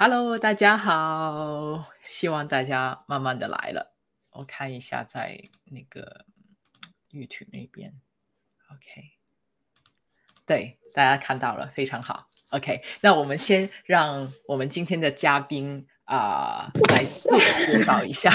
Hello，大家好，希望大家慢慢的来了。我看一下在那个 YouTube 那边 ，OK， 对，大家看到了，非常好。OK， 那我们先让我们今天的嘉宾来自我介绍一下。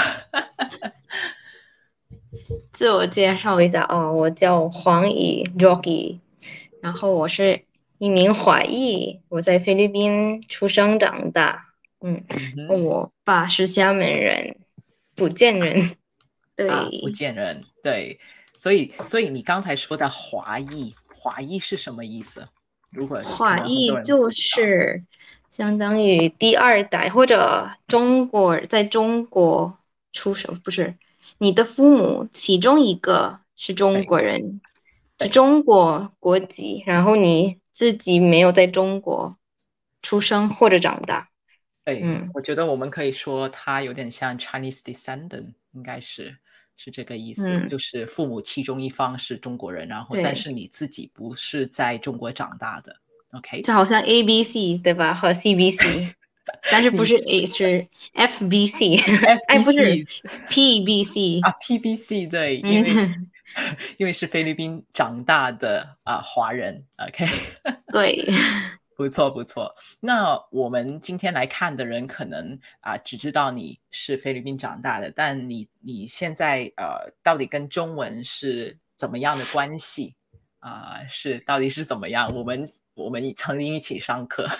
自我介绍一下我叫黄怡 Joche，然后我是一名华裔，我在菲律宾出生长大。 嗯哼， 我爸是厦门人，福建人。 福对， 建人，对，所以你刚才说的华裔是什么意思？如果可华能很多人裔就不知道。 是相当于第二代或者在中国出生，不是你的父母其中一个是中对国人，是对中国国籍，然后你自己没有在中国出生或者长大。 对， 嗯我觉得我们可以说他有点像 Chinese descendant，应该是这个意思， 嗯， 就是父母其中一方是中国人，然后但对， 是你自己不是在中国长大的，OK？ 就好像 ABC 对吧？和 CBC，但是不是你是 A 是 FBC，哎不是 FBC PBC。 PBC 对，因为嗯， 因为是菲律宾长大的华人，OK？ 对。 不错不错，那我们今天来看的人可能只知道你是菲律宾长大的，但你现在到底跟中文是怎么样的关系到底是怎么样？我们曾经一起上课。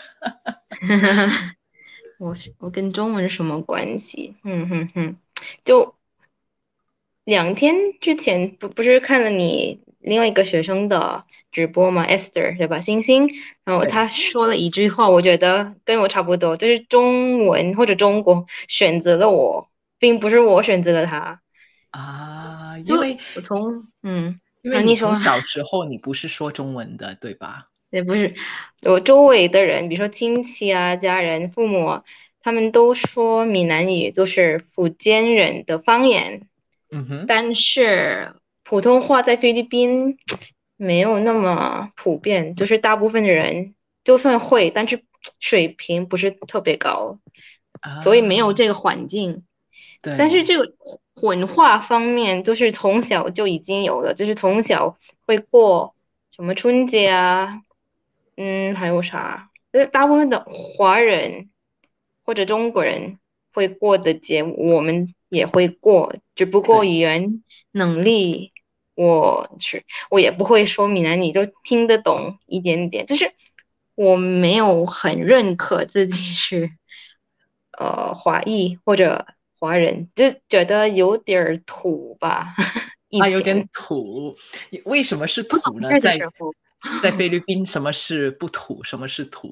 我跟中文什么关系？就2天之前不是看了你另外一个学生的直播吗？Esther 对吧？星星，然后他对说了一句话，我觉得跟我差不多，就是中文或者中国选择了我，并不是我选择了他。 因就为我从你你说。 从小时候你不是说中文的，对吧？ 也不是，我周围的人，比如说亲戚啊、家人、父母啊，他们都说闽南语，就是福建人的方言。 嗯哼， 但是普通话在菲律宾没有那么普遍，就是大部分的人就算会，但是水平不是特别高，所以没有啊， 这个环境。但是对这个混化方面，就是从小就已经有了，就是从小会过什么春节啊，还有啥？就是大部分的华人或者中国人会过的节目，我们也会过，只不过对。 语言能力，我也不会说闽南语，就听得懂一点点，就是我没有很认可自己是华裔或者华人，就觉得有点儿土吧。以有点前土。为什么是不懂土呢？ 事的时候。 在菲律宾，什么是不土？什么是土？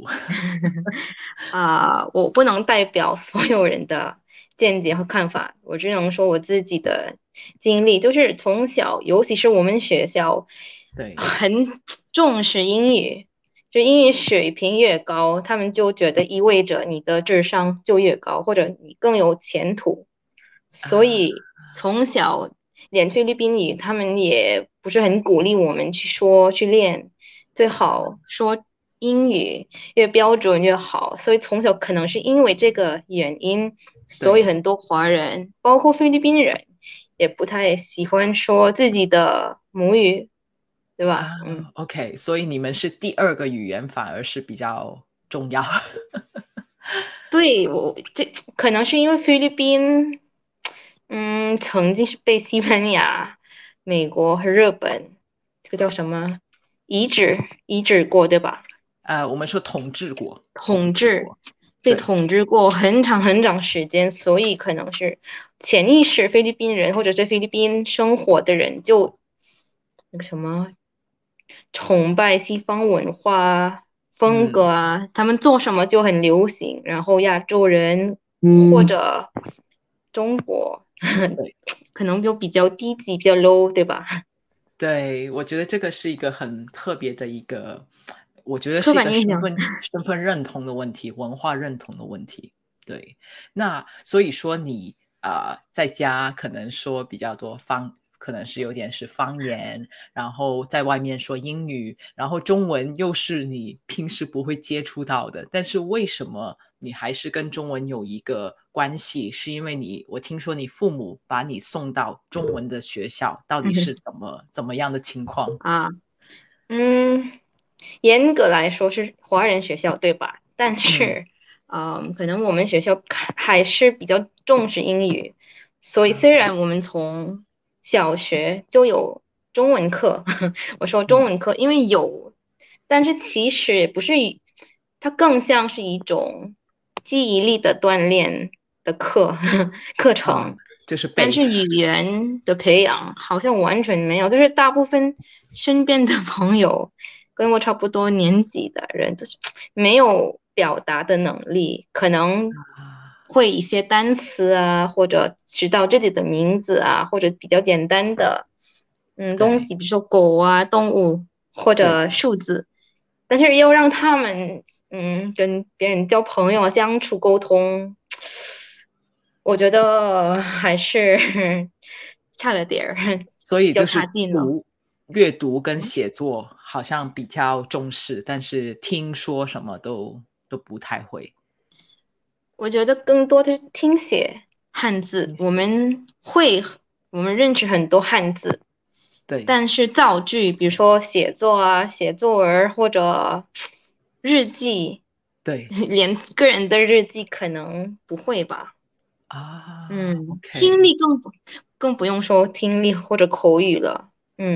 我不能代表所有人的见解和看法，我只能说我自己的经历，就是从小，尤其是我们学校对很重视英语，就英语水平越高，他们就觉得意味着你的智商就越高，或者你更有前途。所啊， 以从小练菲律宾语，他们也不是很鼓励我们去说去练，最好说英语越标准越好。所以从小可能是因为这个原因，所以对很多华人，包括菲律宾人，也不太喜欢说自己的母语，对吧？ OK，所以你们是第二个语言，反而是比较重要。 对，这可能是因为菲律宾，曾经是被西班牙、美国和日本，这个叫什么移植过，对吧？ 我们说统治国，统统治， 治国， 被对统治过很长很长时间，所以可能是潜意识菲律宾人或者在菲律宾生活的人就那个什么崇拜西方文化风格嗯， 啊，他们做什么就很流行，然后亚洲人或者中国对可能就比较低级，比较 low，对吧？ 对，我觉得这个是一个很特别的一个，我觉得刻是一板印象。 个身份认同的问题，文化认同的问题。对，那所以说你在家可能说比较多可能是有点是方言，然后在外面说英语，然后中文又是你平时不会接触到的，但是为什么你还是跟中文有一个关系？是因为我听说你父母把你送到中文的学校，到底是怎么样的情况？ 啊，嗯，严格来说是华人学校，对吧？但嗯是，可能我们学校还是比较重视英语，所以虽然我们从小学就有中文课，我说中嗯， 文课，因为有，但是其实也不是它更像是一种记忆力的锻炼的课啊， 程。 就是背。 但是语言的培养好像完全没有，就是大部分身边的朋友跟我差不多年纪的人，都是没有表达的能力，可能啊， 会一些单词啊，或者知道自己的名字啊，或者比较简单的东对西，比如说狗啊、动物或对， 者数字，但是要让他们跟别人交朋友啊、相处沟通。我觉得还是差了点儿，比较所以就是差劲了。 阅读跟写作好像比较重视，但是听说什么都不太会。 我觉得更多的是听写汉字， 听写， 我们认识很多汉字， 对但是造句，比如说写作啊、写作文或者日记， 对连个人的日记可能不会吧。 啊听 ，OK 力更不用说听力或者口语了。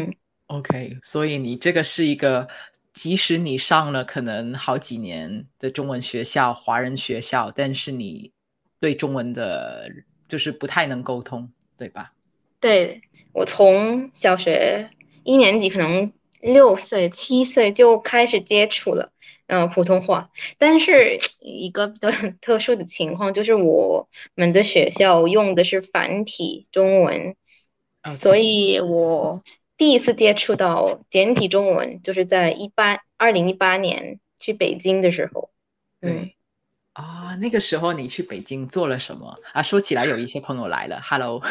OK，所以你这个是一个，即使你上了可能好几年的中文学校、华人学校，但是你对中文的就是不太能沟通，对吧？ 对，我从小学1年级，可能6岁、7岁就开始接触了，普通话。但是一个比较特殊的情况就是我们的学校用的是繁体中文，所 OK， 以我第一次接触到简体中文，就是在2018年去北京的时候。嗯。 对。啊，那个时候你去北京做了什么？啊，说起来有一些朋友来了，Hello。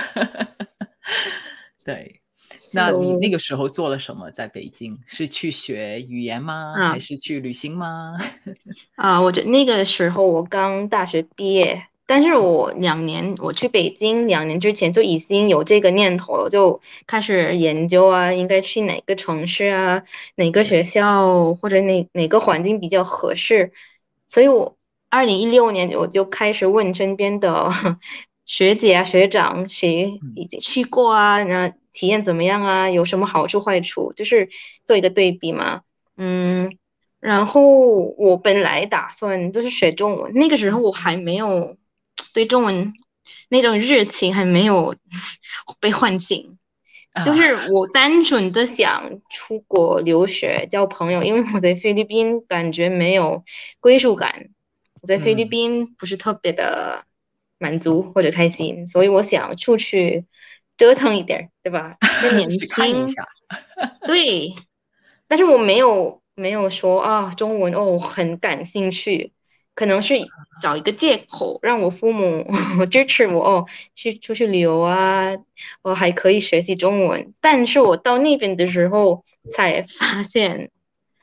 对，那你那都个时候做了什么？在北京是去学语言吗？还啊。 是去旅行吗？ 我觉得那个时候我刚大学毕业，但是我2年，我去北京2年之前就已经有这个念头了，就开始研究啊，应该去哪个城市啊，哪个学对， 校或者哪个环境比较合适，所以我2016年我就开始问身边的学姐啊、学长，谁嗯， 已经去过啊，然后体验怎么样啊，有什么好处坏处，就是做一个对比嘛。嗯。然后我本来打算就是学中文，那个时候我还没有对中文那种热情还没有被唤醒，就啊， 是我单纯的想出国留学交朋友，因为我在菲律宾感觉没有归属感，我在菲律嗯， 宾不是特别的满足或者开心，所以我想出去折腾一点儿，对吧？趁年去看一轻， 下。 对。但是我没有说啊中文哦很感兴趣，可能是找一个借口让我父母支持我哦出去旅游啊，我还可以学习中文。但是我到那边的时候才发现，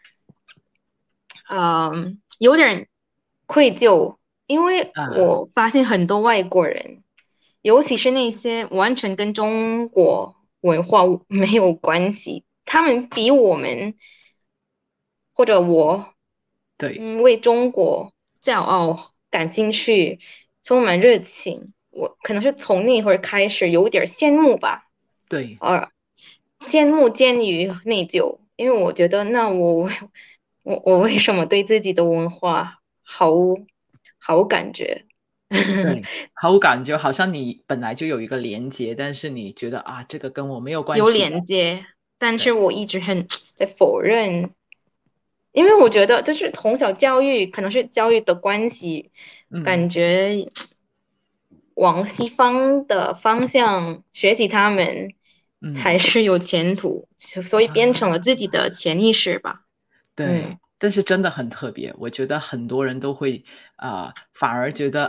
有点愧疚，因为啊， 我发现很多外国人，尤其是那些完全跟中国文化没有关系，他们比我们或者我， 对为中国骄傲、感兴趣、充满热情。我可能是从那会儿开始有点儿羡慕吧， 对呃，羡慕兼于内疚，因为我觉得那我为什么对自己的文化毫无感觉？ 对，好感觉好像你本来就有一个连接，但是你觉得啊，这个跟我没有关有系的。 连接，但是对， 我一直在否认，因为我觉得就是从小教育可能是教育的关系， 嗯感觉往西方的方向学习他们才嗯是有前途，所以变成了啊。 自己的潜意识吧。 对， 嗯。 但是真的很特别，我觉得很多人都会反而觉得啊，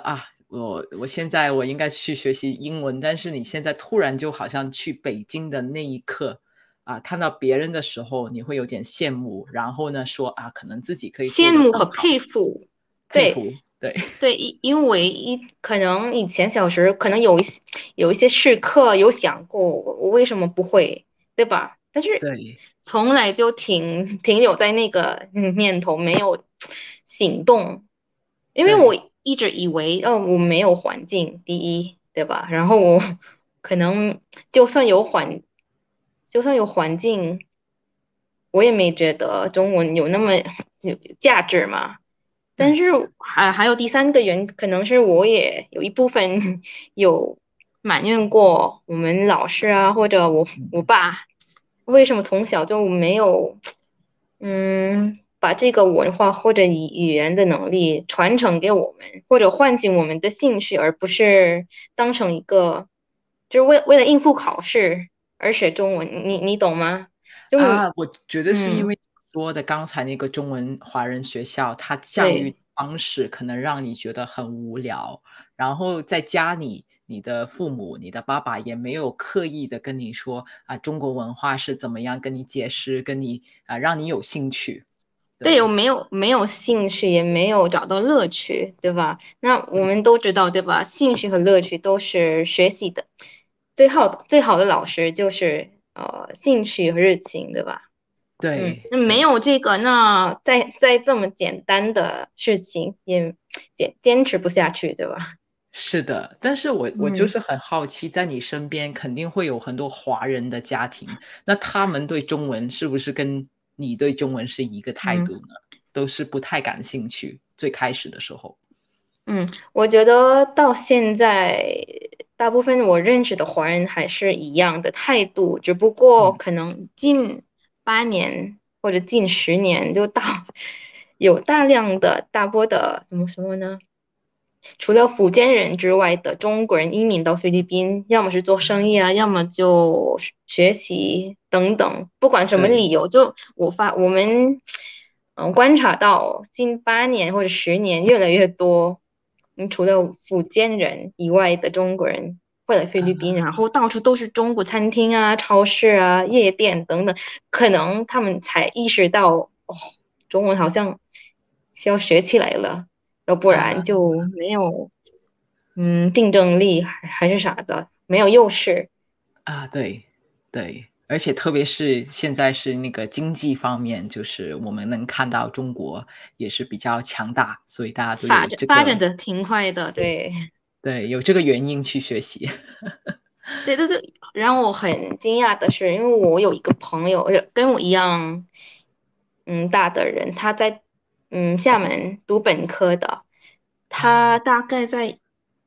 我现在我应该去学习英文，但是你现在突然就好像去北京的那一刻看到别人的时候，你会有点羡慕，然后呢说可能自己可以做羡慕和得更好， 佩服。对佩服，对对，因为可能以前小时可能有一些时刻有想过我为什么不会，对吧？但是对从来就停留在那个念头，没有行动。因为对我一直以为，我没有环境，第一，对吧？然后我可能就算有环，就算有环境，我也没觉得中文有那么有价值嘛。但对， 是还有第三个原因，可能是我也有一部分有埋怨过我们老师啊，或者我嗯爸，为什么从小就没有把这个文化或者语言的能力传承给我们，或者唤醒我们的兴趣，而不是当成一个就是为了应付考试而学中文，你懂吗？就我觉得是因嗯， 为说的刚才那个中文华人学校，它教育对。 方式可能让你觉得很无聊，然后在家里，你的父母、你的爸爸也没有刻意的跟你说中国文化是怎么样，跟你解释，跟你让你有兴趣。 对，我对， 没有兴趣，也没有找到乐趣，对吧？那我们都知道，对吧？兴趣和乐趣都是学习的最好的老师就是兴趣和热情，对吧？ 对， 那没对。 有这个，那再这么简单的事情也坚持不下去，对吧？ 是的，但是我就嗯是很好奇，在你身边肯定会有很多华人的家庭，那他们对中文是不是跟你对中文是一个态嗯。 度呢？都是不太感兴趣，最开始的时候。 我觉得到现在，大部分我认识的华人还是一样的态度，只不过嗯， 可能近8年或者近10年有大量的大波的怎么说呢？除了福建人之外的中国人移民到菲律宾，要么是做生意啊，要么就学习等等，不管什么对， 理由，就我们观察到近8年或者10年越来越多，除了福建人以外的中国人会来菲律宾，然后到处都是中国餐厅啊、超市啊、夜店等等，可能他们才意识到哦，中文好像需要学起来了。要不然啊就没有竞争力还是啥的，没有优势。 对，对，而且特别是现在是那个经济方面，就是我们能看到中国也是比较强大，所以大家都发展有这个发展的挺快的，对对，有这个原因去学习。 对，就是让我很惊讶的是，因为我有一个朋友，跟我一样大的人，他在厦门读本科的，他大概在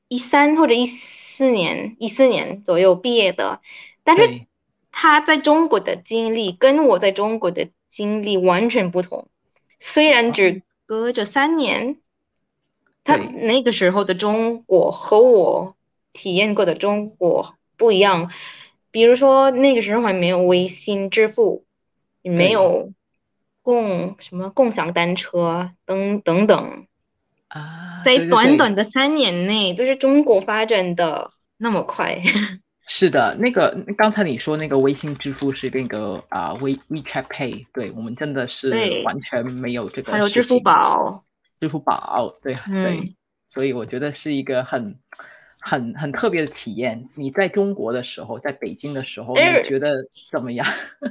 13或者14年左右毕业的，但是对， 他在中国的经历跟我在中国的经历完全不同，虽然只隔着3年。他对， 那个时候的中国和我体验过的中国不一样，比如说那个时候还没有微信支付，也没对， 有共享单车等等，在对对对。 短短的3年内，就是中国发展的那么快。 是的，那个刚才你说那个微信支付是那个WeChat Pay，对，我们真的是对， 完全没有这还有支付个事情。 宝， 支付宝，对对， 嗯。 所以我觉得是一个很特别的体验。你在中国的时候，在北京的时候， 但是你觉得怎么样？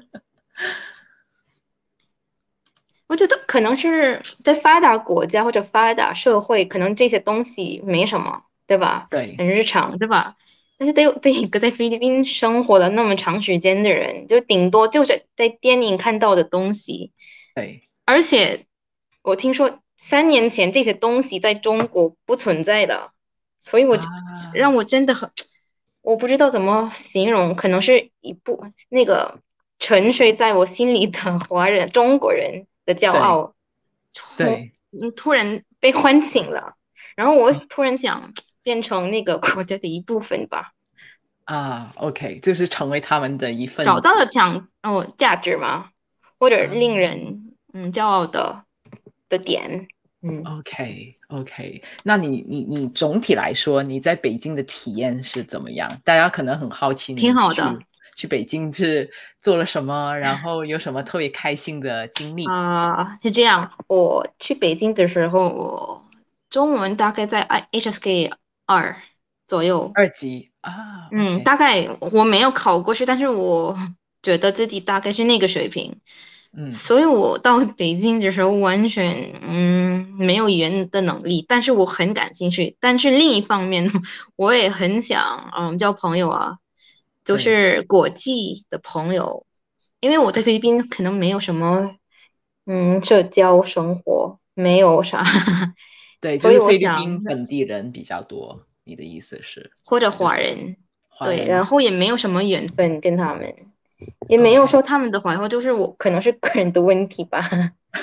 我觉得可能是在发达国家或者发达社会，可能这些东西没什么，对吧？ 对很日常，对吧？但是对一个在菲律宾生活了那么长时间的人，就顶多就是在电影看到的东西。 对而且我听说3年前这些东西在中国不存在的，所以让我真的我不知道怎么形容，可能是那个沉睡在我心里的中国人的骄对傲， 对突然被唤醒了，然后我突然想变成那个国家的一部分吧， OK，就是成为他们的一份子找到了价值嘛，或者啊。 令人骄傲的点。 OK，那你总体来说，你在北京的体验是怎么样？大家可能很好奇你挺好的。 去北京是做了什么，然后有什么特别开心的经历？ 是这样，我去北京的时候，我中文大概在 HSK 2左右。 二级啊，OK， 大概我没有考过去，但是我觉得自己大概是那个水平。 嗯， 所以我到北京的时候完全没有语言的能力，但是我很感兴趣。但是另一方面，我也很想交朋友啊，就对是国际的朋友，因为我在菲律宾可能没有什么社交生活，没有啥， 对，就所以是菲律我想宾本地人比较多，你的意思是或者就是华人。对，然华人后也没有什么缘分跟他们。也没有说 ？OK， 他们的坏话，就是我可能是个人的问题吧。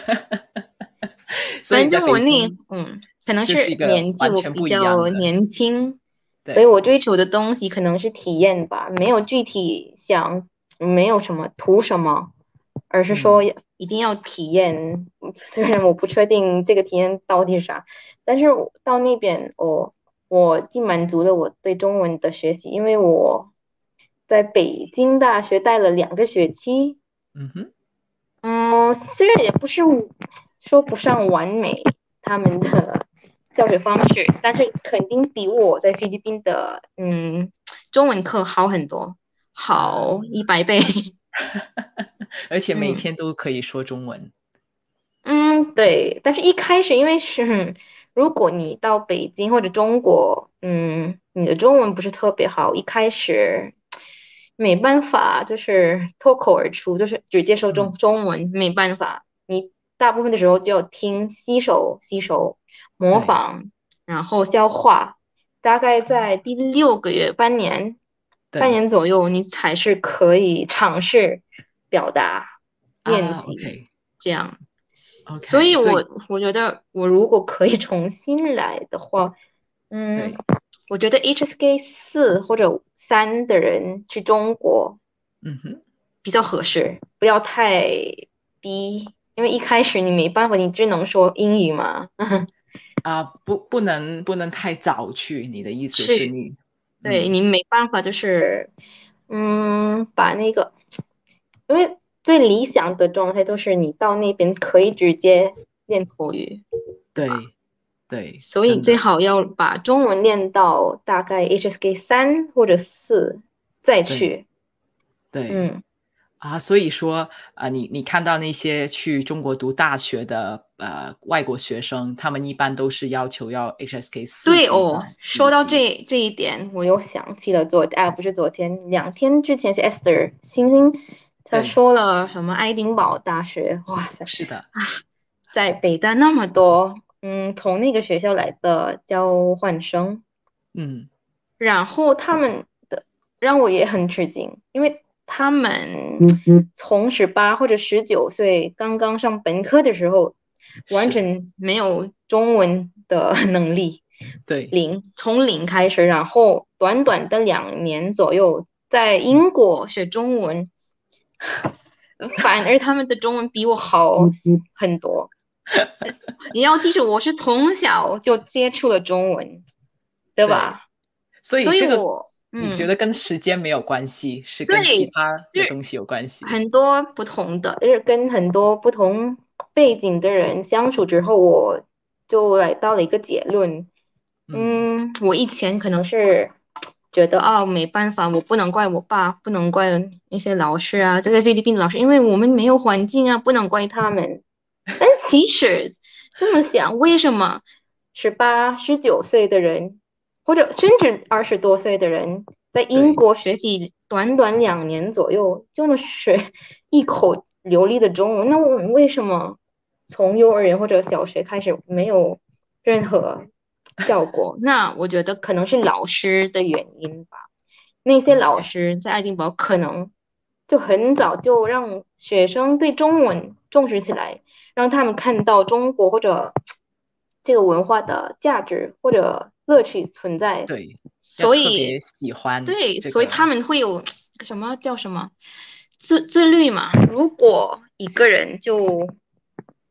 所以在反正我那北京可能就是一是个完年纪我比全不一样较的， 年轻，所以对， 我追求的东西可能是体验吧，没有具体想，没有什么图什么，而是说嗯一定要体验。虽然我不确定这个体验到底是啥，但是我到那边我既满足了我对中文的学习，因为我在北京大学待了2个学期。 嗯哼， 虽然也不是说不上完美，他们的教学方式，但是肯定比我在菲律宾的中文课好很多， 啊， 好100倍。 而且每嗯天都可以说中文， 对。但是一开始因为是如果你到北京或者中国，你的中文不是特别好，一开始没办法，就是脱口而出，就是只接受嗯， 中文，没办法。你大部分的时候就要听，吸收，模对仿，然后消化。大概在第6个月，半对年左右，你才是可以尝试表达、练啊习 ，OK 这样。所 OK， 以所以我觉得，我如果可以重新来的话，嗯， 对， 我觉得 HSK 4或者3的人去中国嗯哼。 比较合适，不要太逼，因为一开始你没办法，你只能说英语嘛。 啊，不能太早去，你的意思是去， 你， 对， 嗯， 你没办法，就是把那个，因为最理想的状态就是你到那边可以直接练口语。对吧？ 对对， 所以真的最好要把中文练到大概 HSK 3或者4再对去。 对嗯， 啊，所以说啊，你看到那些去中国读大学的外国学生，他们一般都是要求要 HSK 4级的说到语级， 这一点，我又想起了不是昨天2天之前是 Esther 星星，他对， 说了什么爱丁堡大学，哇塞， 是的， 在北大那么多从那个学校来的交换生。 嗯， 然后他们的让我也很吃惊，因为他们从18或者19岁刚刚上本科的时候，完是， 全没有中文的能力， 对， 从零开始，然后短短的2年左右，在嗯， 英国学中文，反而他们的中文比我好很多。你要记住，我是从小就接触了中文，对对， 吧？所以所以这个我你觉得跟时间没有关系，是跟其对， 他就是的东西有关系？ 很多不同的，就是跟很多不同背景的人相处之后，我就来到了一个结论。 嗯， 我以前可能是觉得没办法，我不能怪我爸，不能怪那些老师啊，这些菲律宾老师，因为我们没有环境啊，不能怪他们。但其实这么想，为什么18、19岁的人，或者甚至20多岁的人，在英对国学习短短2年左右就能学一口流利的中文？那我们为什么从幼儿园或者小学开始没有任何效果？那我觉得可能是老师的原因吧。那些老 ，OK， 师在爱丁堡可能就很早就让学生对中文重视起来。让他们看到中国或者这个文化的价值或者乐趣存在。 对，要特别所以， 喜欢对， 这个， 所以他们会有什么叫什么自律嘛？如果一个人就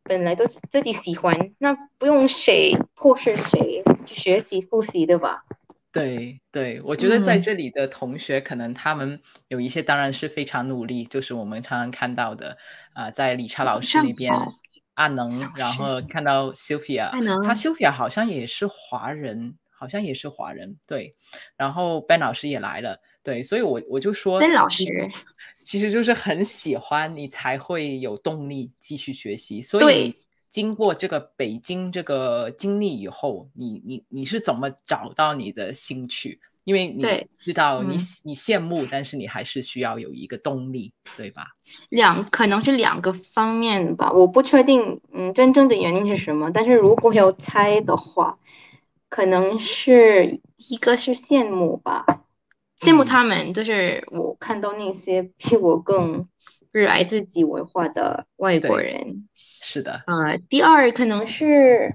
本来都是自己喜欢，那不用谁迫使谁去学习复习的吧？ 对对，我觉得在嗯， 这里的同学，可能他们有一些当然是非常努力，就是我们常常看到的，在理查老师上那边， 好阿能，然老师后看到 Sophia，他还能 Sophia 好像也是华人，好像也是华人，对，然后 Ben 老师也来了，对，所以我就说， 曾老其实师， 其实就是很喜欢你才会有动力继续学习，所以对你经过这个北京这个经历以后，你是怎么找到你的兴趣？因为你对， 知道嗯， 你羡慕，但是你还是需要有一个动力，对吧？ 可能是两个方面吧，我不确定，真正的原因是什么，但是如果要猜的话，可能是一个是羡慕吧，羡慕嗯， 他们，就是我看到那些比我更热爱自己文化的外国对， 人。 是的， 第二可能是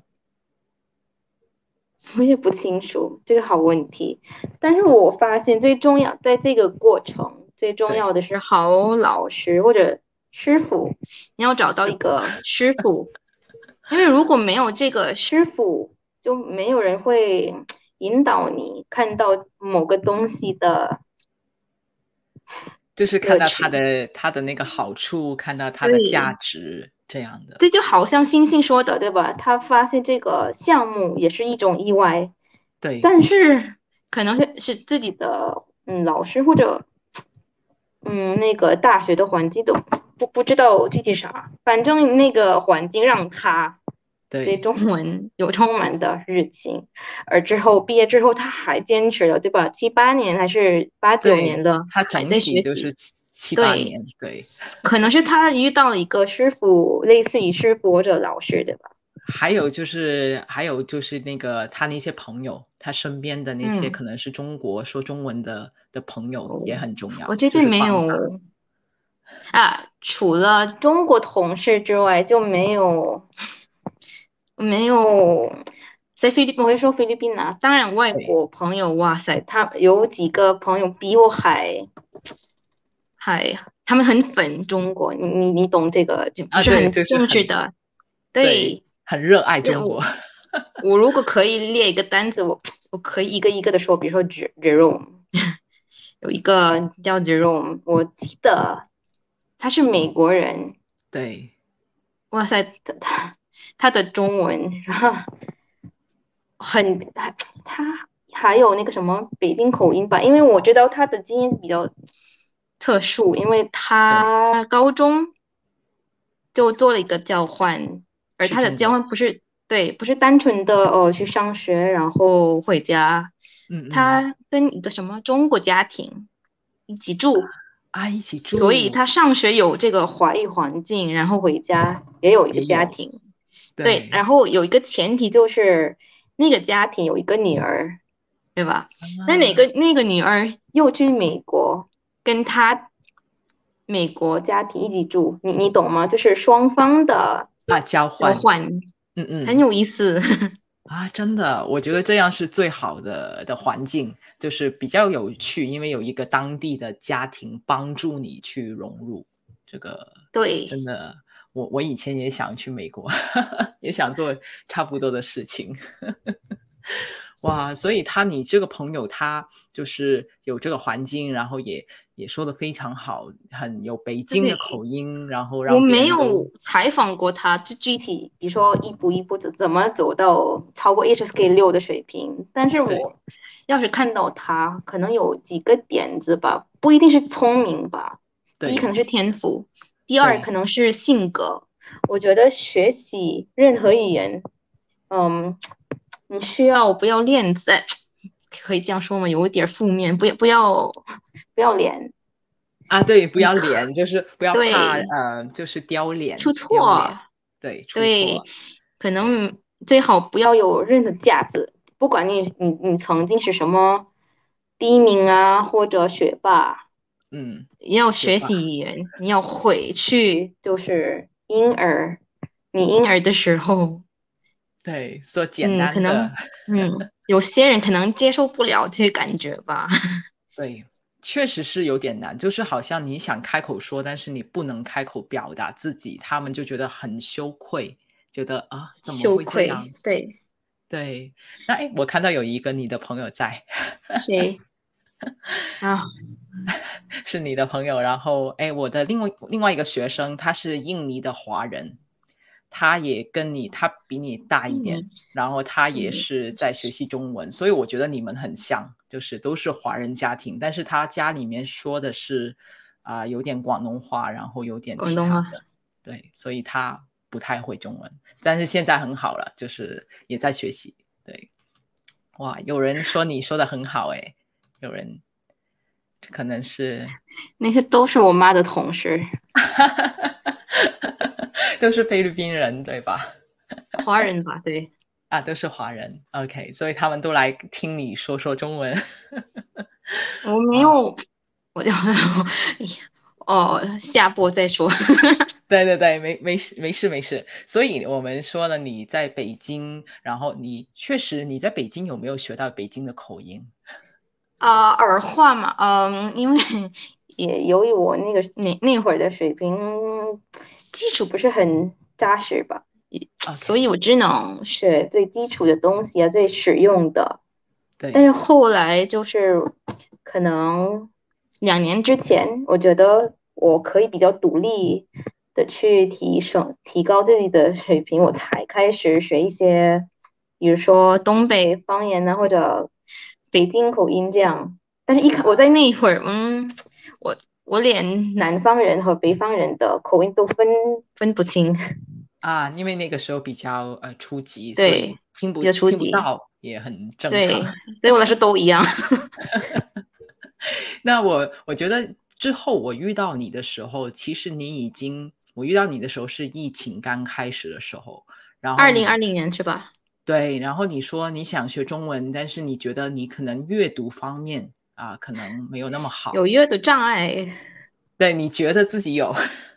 我也不清楚，这个好问题。但是我发现最重要，在这个过程最重对， 要的是好老师或者师傅，你要找到是一个师傅，因为如果没有这个师傅，就没有人会引导你看到某个东西的就是看到他乐趣。 的他的那个好处，看到他的价对， 值这样的， 这就好像星星说的，对吧？他发现这个项目也是一种意外， 对， 但是可能是自己的老师或者那个大学的环境都不知道具体啥，反正那个环境让他对对， 中文有充满的热情，而之后毕业之后他还坚持了，对吧？7、8年还是8、9年对， 了，还他整在体就是学习。对， 七八年，对。 可能是他遇到了一个师傅，类似于师傅或者老师，对吧？ 还有就是那个他那些朋友，他身边的那些嗯， 可能是中国说中文的朋友哦， 也很重要，就我这边没是帮他。 有啊，除了中国同事之外，就没有在菲律宾，我会说菲律宾啊。当然，外对， 国朋友，哇塞，他有几个朋友比我他们很粉中国，你懂这个，就不啊，对， 是很就是很正式的。 对， 对， 很热爱那中国。 我如果可以列一个单词，我可以一个一个的说，比如说 Jerome，有一个叫 Jerome，我记得他是美国人， 对， 哇塞，他的中文，然后他还有那个什么北京口音吧，因为我知道他的经验比较特殊，因为对， 他高中就做了一个交换，而他的交去中国， 换不是单纯的去上学然后回家， 嗯嗯， 他跟一个什么中国家庭一起住， 啊，一起所以住他上学有这个华裔环境，然后回家也有一个也有， 家庭。对，然对， 后有一个前提就是那个家庭有一个女儿，对吧？ 啊那个女儿又去美国，跟他美国家庭一起住，你懂吗？就是双方的交换， 交换，很嗯嗯。 有意思。 啊，真的，我觉得这样是最好的环境，就是比较有趣，因为有一个当地的家庭帮助你去融入，这个对， 真的，我以前也想去美国，也想做差不多的事情。哇，所以你这个朋友他就是有这个环境，然后也说的非常好，很有北京的对， 口音，然后让别我没人都有采访过他，就具体，比如说一步一步怎么走到超过 HSK6的水平。但是对我要是看到他，可能有几个点子吧，不一定是聪明吧。第一可能对是天赋，第二可对， 能是性格。我觉得学习任何语言，嗯，你需要不要练在，可以这样说吗？有一点负面，不要脸， 啊，对，不要脸，就是不要怕， 对。 就是丢脸， 出丢脸， 错， 对，出对， 错， 可对， 能最好不要有任何架子，不管你曾经是什么第一名啊，或者学霸， 嗯， 要学学霸， 习语言，你要回去就是你婴儿的时候， 对，说简可单的， 能有些人可能接受不了这个感觉吧。 对， 确实是有点难，就是好像你想开口说，但是你不能开口表达自己，他们就觉得很羞愧，觉得啊，怎么羞会这样？ 愧，对， 对，那我看到有一个你的朋友在， 谁啊？ 是你的朋友，然后我的另外一个学生，他是印尼的华人，他也跟你，他比你大一点， 印尼， 然后他也印尼， 是在学习中文，所以我觉得你们很像，就是都是华人家庭，但是他家里面说的是有点广东话，然后有点广东话。 其他的，对，所以他不太会中文，但是现在很好了，就是也在学习，对，哇，有人说你说的很好，有人可能是那些都是我妈的同事， 都是菲律宾人，对吧？ 华人吧？对， 啊，都是华人，OK，所以他们都来听你说说中文。 我没哇， 有，我就哦，下播再说。 对对对，没事。所以我们说了，你在北京，然后你确实你在北京有没有学到北京的口音？ 耳话嘛，因为也由于我那会儿的水平基础不是很扎实吧，所以 OK， 我只能学最基础的东西啊，最实用的。但是对后来就是可能2年之前，我觉得我可以比较独立的去提高自己的水平，我才开始学一些，比如说东北方言呢，或者北京口音这样。但是我在那一会儿，我我连南方人和北方人的口音都分不清， 因为那个时候比较初级，所对， 以听不比较初听不级， 到也很正常。 对，对我来说都一样。 那我觉得之后我遇到你的时候，其实我遇到你的时候是疫情刚开始的时候，然后 2020年是吧？ 对，然后你说你想学中文，但是你觉得你可能阅读方面可能没有那么好， 有阅读障碍。 对，你觉得自己有，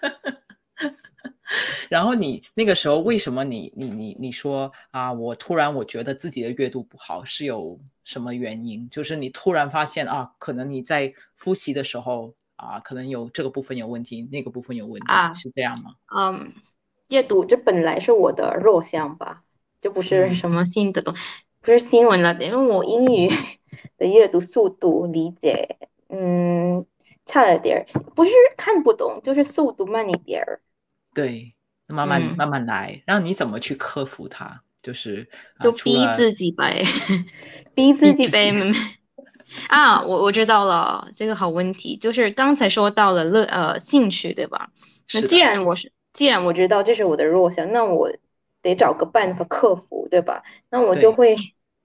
然后你那个时候为什么你说我突然我觉得自己的阅读不好，是有什么原因？就是你突然发现可能你在复习的时候可能有这个部分有问题，那个部分有问题， 啊， 是这样吗？ 嗯，阅读这本来是我的弱项吧，就不是嗯， 什么新的不是新闻了，因为我英语的阅读速度理解，差了点儿，不是看不懂，就是速度慢一点儿， 对，慢慢嗯， 慢慢来，让你怎么去克服它？就是就除了逼自己呗，逼自己呗。 逼自己， 我知道了，这个好问题，就是刚才说到了兴趣，对吧？那是的， 既然我知道这是我的弱项，那我得找个办法克服，对吧？那我就对， 会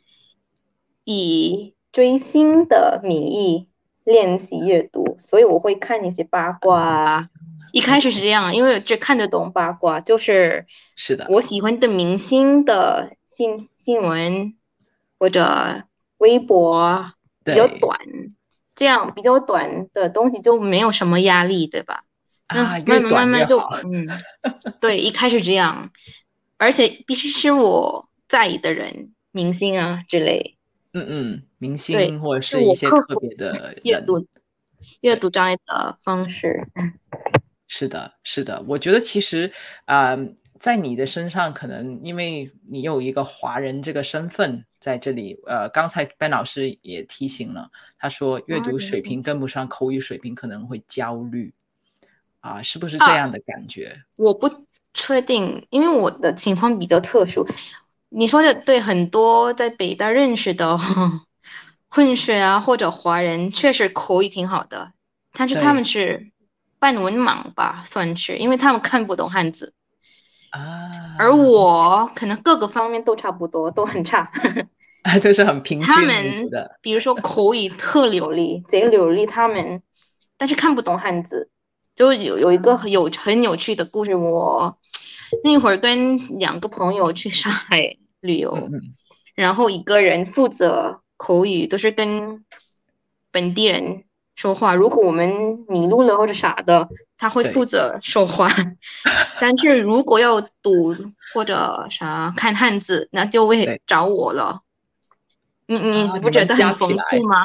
以追星的名义练习阅读，所以我会看一些八卦啊。一开始是 ，OK， 这样，因为我只看得懂八卦，就是是的， 我喜欢的明星的新闻或者微博啊比较对短，这样比较短的东西就没有什么压力，对吧？那越慢慢慢慢就短越好， 对，一开始这样，而且必须是我在意的人，明星啊之类。 明对， 星或者是是一些我克服特别的人， 阅读阅对。 读障碍的方式。 是的，是的，我觉得其实，在你的身上，可能因为你有一个华人这个身份在这里，刚才 Ben 老师也提醒了，他说阅读水平跟不上口语水平可能会焦虑，是不是这啊， 样的感觉？ 我不确定，因为我的情况比较特殊。你说的对，很多在北大认识的混血啊或者华人，确实口语挺好的，但是他们对是半文盲吧，算是，因为他们看不懂汉字，而啊， 我可能各个方面都差不多，都很差。 都是很平他均，你觉们得？ 比如说口语特流利，贼流利，但是看不懂汉字。就有一个很有趣的故事，我那会儿跟2个朋友去上海旅游， 嗯嗯， 然后一个人负责口语，都是跟本地人说话。如果我们迷路了或者啥的，他会负对责说话。但是如果要读或者啥看汉字，那就会对找我了。你不你们加觉得很起来。 讽刺吗？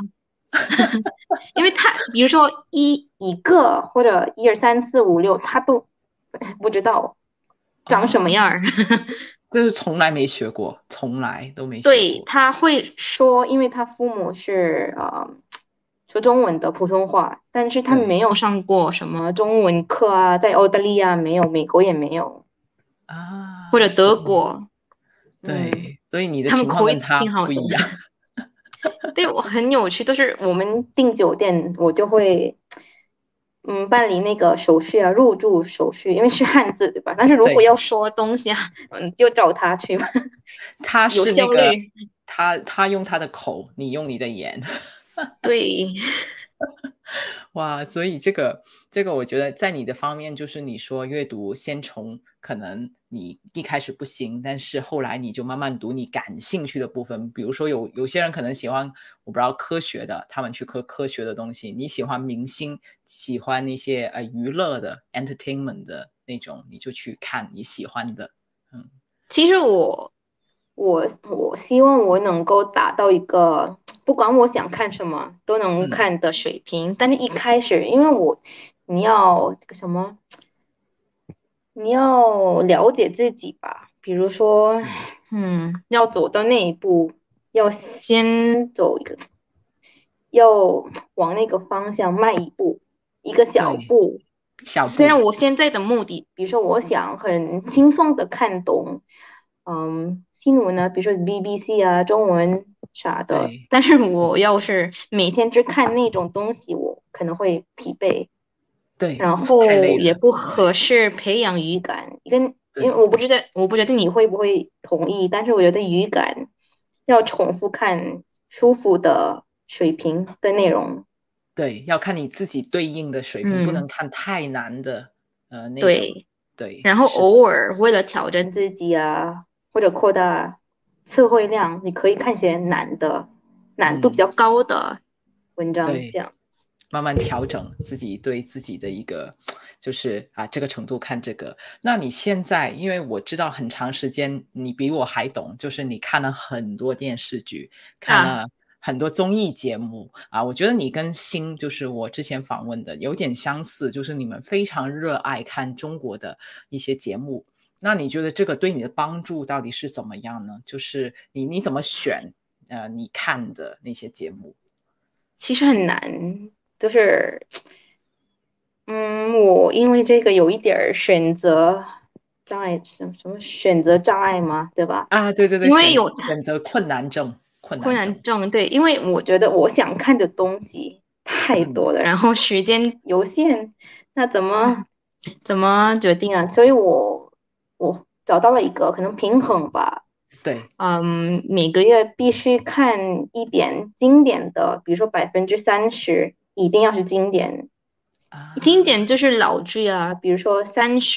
因为他比如说一个或者一二三四五六，他都不知道长什么哦， 样儿。 就是从来没学过，从来都没学对， 过。 他会说，因为他父母是说中文的普通话，但是他对没有上过什么中文课啊，在澳大利亚没有，美国也没有，或啊， 者所以德国，嗯， 对，所以你的他们口语情况跟他挺好的。 不一样。 对，我很有趣，都是我们订酒店，我就会办理那个手续啊，入住手续，因为是汉字对吧？但是如果对， 要说东西啊，就找他去吧， 他有是那个效率。 他用他的口，你用你的眼。 对， 哇，所以这个我觉得在你的方面，就是你说阅读先从可能你一开始不行，但是后来你就慢慢读你感兴趣的部分。比如说有些人可能喜欢我不知道科学的，他们去科学的东西；你喜欢明星，喜欢那些娱乐的 entertainment 的那种，你就去看你喜欢的。嗯其实我希望我能够达到一个不管我想看什么都能嗯， 看的水平，但是一开始因为你要这个什么，你要了解自己吧，比如说， 对要走到那一步，要先走一个，要往那个方向迈一步，一个小对， 步。虽然小步， 我现在的目的，比如说我想很轻松的看懂，新闻啊，比如说 BBC 啊，中文啥的， 对但是我要是每天只看那种东西，我可能会疲惫。 对， 然太累了， 后也不合适培养语感，因为对。 我不知道你会不会同意，但是我觉得语感要重复看舒服的水平的内容， 对，要看你自己对应的水平，不能嗯， 看太难的，那种。 对， 对， 然后是的， 偶尔为了挑战自己啊，或者扩大词汇量，你可以看些难度比嗯， 较高的文章， 对， 这样。 慢慢调整自己对自己的一个，就是这个程度看这个。那你现在，因为我知道很长时间你比我还懂，就是你看了很多电视剧，看啊。 了很多综艺节目我觉得你跟星，就是我之前访问的有点相似，就是你们非常热爱看中国的一些节目。那你觉得这个对你的帮助到底是怎么样呢？就是你怎么选你看的那些节目？ 其实很难，就是我因为这个有一点儿选择障碍，什么选择障碍吗？对吧？ 对对对， 因为有选择困难症，困困难症。 难症，对，因为我觉得我想看的东西太嗯， 多了，然后时间有限，那怎么决定啊？所以我找到了一个可能平衡吧。 对每个月必须看一点经典的，比如说30%一定要是经典。经典就啊， 是老剧啊，比如说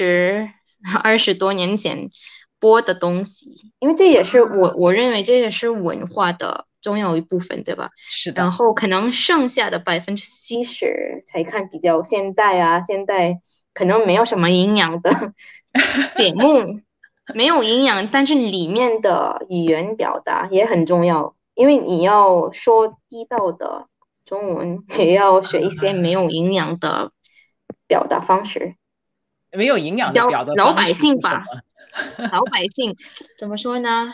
20多年前播的东西，因为这也是我认为这也是文化的重要一部分，对吧？ 是的， 然后可能剩下的70%才看比较现代啊，现代可能没有什么营养的节目，没有营养，但是里面的语言表达也很重要，因为你要说地道的中文，也要学一些没有营养的表达方式， 没有营比养的表达较老百方式姓吧。 是什么？ 老百姓怎么说呢？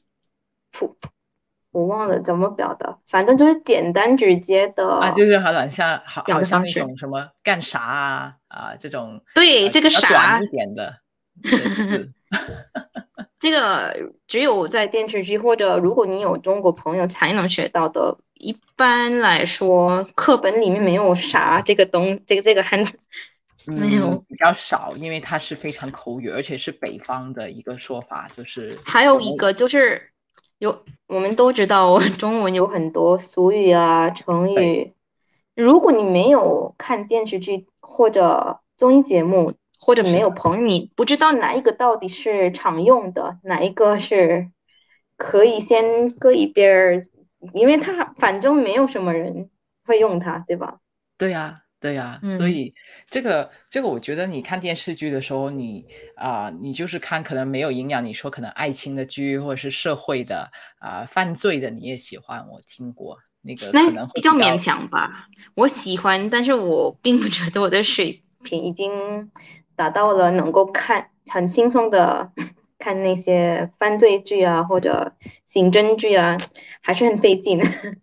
我忘了怎么表达，反正就是简单直接就的是好像那表达方式。 种什么干啥这种对，这个比较短啥， 一点的字。 这个只有在电视剧或者如果你有中国朋友才能学到的。一般来说，课本里面没有啥这个汉字没嗯， 有。 比较少，因为它是非常口语，而且是北方的一个说法，就是还有一个就是我们都知道中文有很多俗语啊、成对， 语。如果你没有看电视剧或者综艺节目，或者没是的。 有朋友，你不知道哪一个到底是常用的，哪一个是可以先搁一边儿，因为它反正没有什么人会用它，对吧？ 对呀，对呀，所嗯。 以这个我觉得你看电视剧的时候，你就是看可能没有营养，你说可能爱情的剧或者是社会的犯罪的你也喜欢，我听过。 那个那可能会比较勉强吧。我喜欢，但是我并不觉得我的水平已经达到了能够很轻松的看那些犯罪剧啊或者刑侦剧啊，还是很费劲。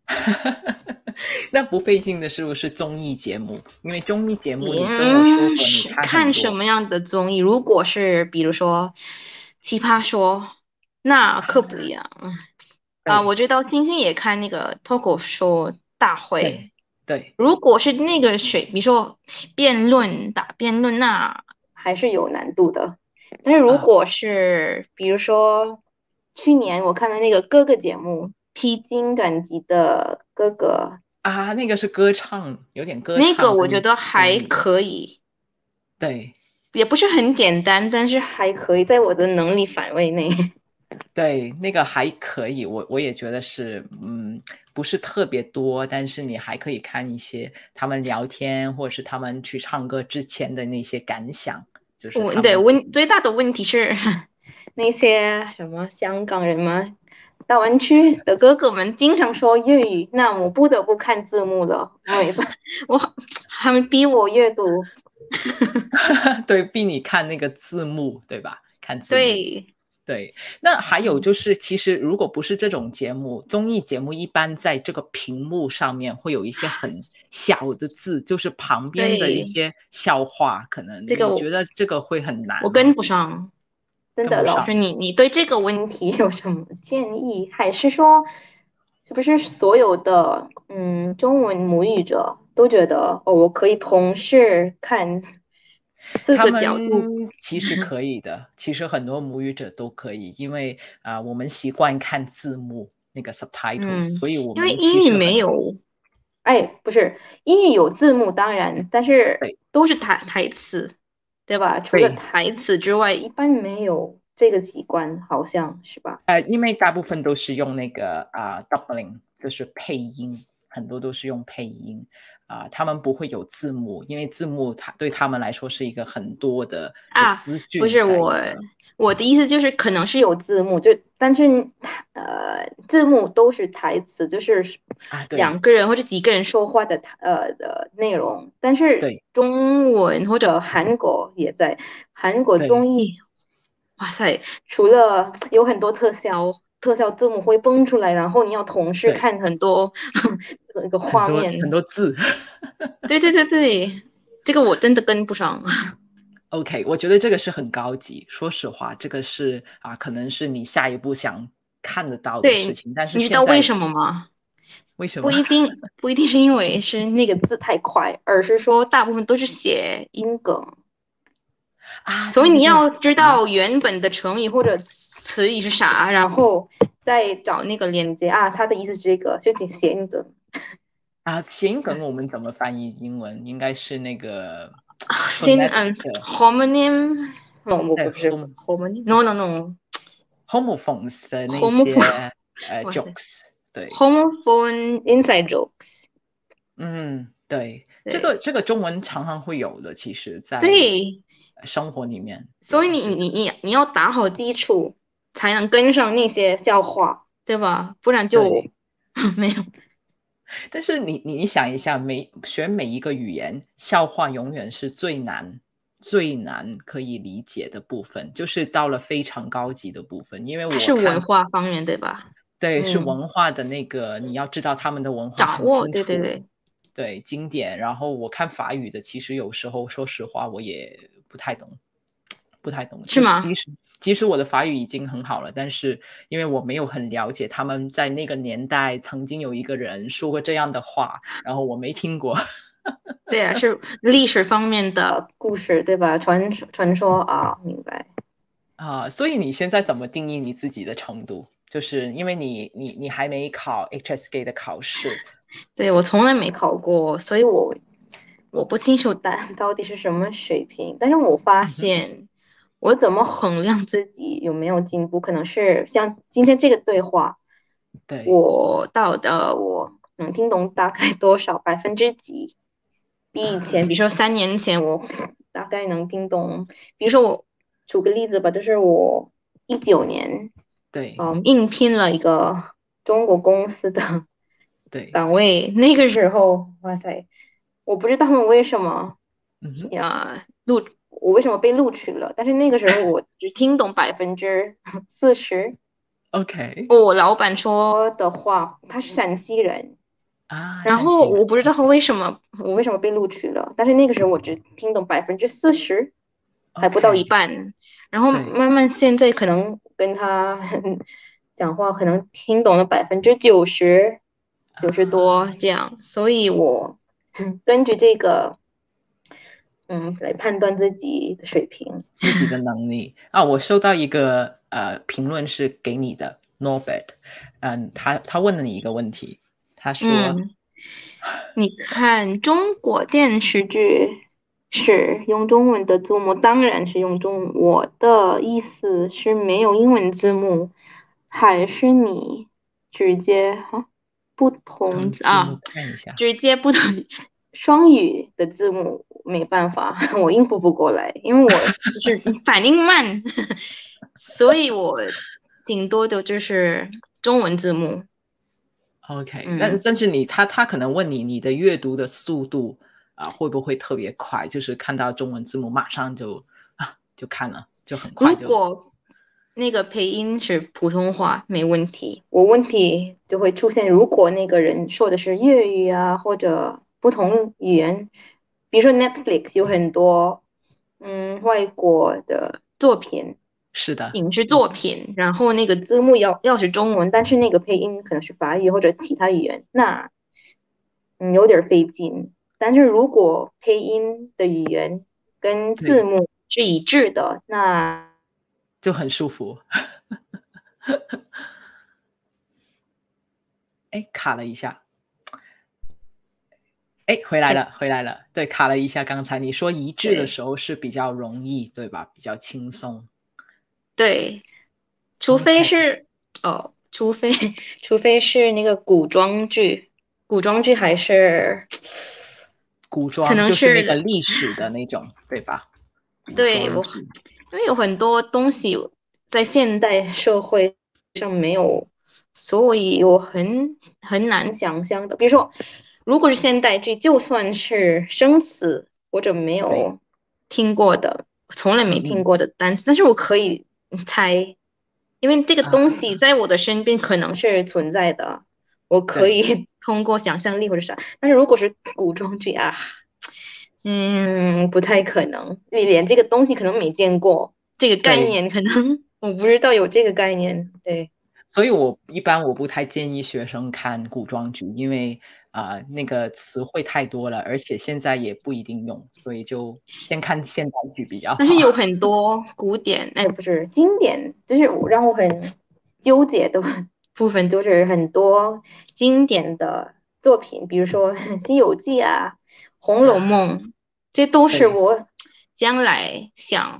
那不费劲的是不是综艺节目？因为综艺节目你跟我说过你是看很多。 看什么样的综艺？如果是比如说《奇葩说》，那可不一样。我对知道星星也看那个脱口秀大会。 对对如果是那个比如说打辩论，那还是有难度的。但是如啊果是比如说去年我看的那个哥哥节目《披荆斩棘的哥哥》， 那个是歌唱，有点歌那个唱跟我觉得还综艺。 可以， 对也不是很简单，但是还可以在我的能力范围内。 对，那个还可以，我也觉得是，不是特别多，但是你还可以看一些他们聊天，或者是他们去唱歌之前的那些感想，就是他们最大的问题是那些什么香港人嘛，大湾区的哥哥们经常说粤语，那我不得不看字幕了。我没办法，他们逼我阅读。 对，逼你看那个字幕，对吧？看字幕。 对， 对，那还有就是，其实如果不是这种节目，综艺节目一般在这个屏幕上面会有一些很小的字，就是旁边的一对， 些笑话，可能这个你觉得这个会很难吗？ 我跟不上。真的， 跟不上。 老师，你对这个问题有什么建议？还是说，是不是所有的中文母语者都觉得哦，我可以同时看四个他们角度？ 其实可以的，其实很多母语者都可以，因为我们习惯看字幕那个 subtitles， 嗯， 所以我因为们其英语实很没有，哎，不是，英语有字幕当然，但是对都是台词，对吧？除了对， 台词之外，一般没有这个习惯，好像是吧？ 因为大部分都是用那个doubling，就是配音，很多都是用配音他们不会有字幕，因为字幕对他们来说是一个很多的资不讯是我， 在里头。 我的意思就是可能是有字幕，但是字幕都是台词，就是对两个人或者几个人说话的内容，但是对中文或者韩国也在韩国对综艺，哇塞，除了有很多特效字幕会蹦出来，然后你要同时对， 看很多那个很多很画面， 多字。 对对对对，这个我真的跟不上。 OK，我觉得这个是很高级。说实话，这个是可能是你下一步想看得到的事对， 情。但是你知现在道为什么吗？ 为什么不一定是因为是那个字太快，而是说大部分都是写音梗，所以你对对对， 要知道原本的成语或者词语是啥，然后再找那个链接啊，它的意思是这个，就写音梗。 谐音梗我们怎么翻译英文？应该是那个先 phonetic 的， homonym，我对不是 homonym，no no no， homophones 的那些 homophone，哇塞 jokes，对， ，homophone inside jokes， 对，这对个这个中文常常会有的，其实在对， 生活里面， 所以对， 你要打好基础，才能跟上那些笑话，对吧？不然就对。 没有。 但是你想一下，学每一个语言，笑话永远是最难可以理解的部分，就是到了非常高级的部分。因为它是我看， 文化方面，对吧？ 对，是嗯， 文化的那个，你要知道他们的文化很掌握， 清楚， 对对对， 对，经典。然后我看法语的，其实有时候说实话，我也不太懂，不太懂。就是是吗？ 即使我的法语已经很好了，但是因为我没有很了解他们在那个年代曾经有一个人说过这样的话，然后我没听过。 对啊，是历史方面的故事，对吧？传说啊，明白。 所以你现在怎么定义你自己的程度？就是因为你还没考 HSK 的考试。 对，我从来没考过，所以我不清楚到底是什么水平。但是我发嗯哼， 现，我怎么衡量自己有没有进步，可能是像今天这个对话， 对， 我能听懂大概多少几，比以前，比如说3年前我大概能听懂，比如说我举个例子吧，就是我19年， 对， 应聘了一个中国公司的对， 岗位，那个时候，哇塞，我不知道他们为什么嗯哼我为什么被录取了，但是那个时候我只听懂40%。 ，OK 我老板说的话，他是陕西人， 啊， 然后山西人我不知道他我为什么被录取了，但是那个时候我只听懂40%，还不到一 ，OK， 半。然后对慢慢现在可能跟他讲话，可能听懂了90%、90多啊， 这样，所以我根据这个来判断自己的水平。 自己的能力啊。我收到一个评论是给你的 Norbert，他问了你一个问题，他说嗯，你看中国电视剧是用中文的字幕，当然是用中文。我的意思是没有英文字幕，还是你直接不同当字幕字啊， 看一下。 直接不同双语的字幕没办法，我应付不过来，因为我就是反应慢，所以我顶多的就是中文字幕。 OK， 嗯。 但是他可能问你的阅读的速度会不会特别快？就是看到中文字幕马上就看了，就很快就如果那个配音是普通话，没问题。我问题就会出现，如果那个人说的是粤语啊，或者不同语言，比如说 Netflix 有很多外国的作品， 是的， 影视作品，然后那个字幕要是中文，但是那个配音可能是法语或者其他语言，那有点儿费劲。但是如果配音的语言跟字对， 幕是一致的，那就很舒服。哎，卡了一下。哎，回来了，回来了。对，卡了一下。刚才你说一致的对时候是比较容易，对吧？比较轻松。 对，除非 OK， 是除非除非是那个古装剧，古装剧还是可古装能就是那个是历史的那种，对吧？古对我， 装剧。 因为有很多东西在现代社会上没有，所以我很难想象的。比如说，如果是现代剧，就算是生词或者没对， 有听过的，从来没听嗯嗯过的单词，但是我可以猜，因为这个啊， 东西在我的身边可能是存在的，我可对以通过想象力或者啥。但是如果是古装剧啊。不太可能，你连这个东西可能没见过，这个概对， 念可能我不知道有这个概念。对， 所以一般我不太建议学生看古装剧，因为那个词汇太多了，而且现在也不一定用，所以就先看现代剧比较好。 但是有很多古典，哎，不是经典，就是让我很纠结的部分，就是很多经典的作品，比如说《西游记》啊，《红楼啊， 梦》，这都是对我将来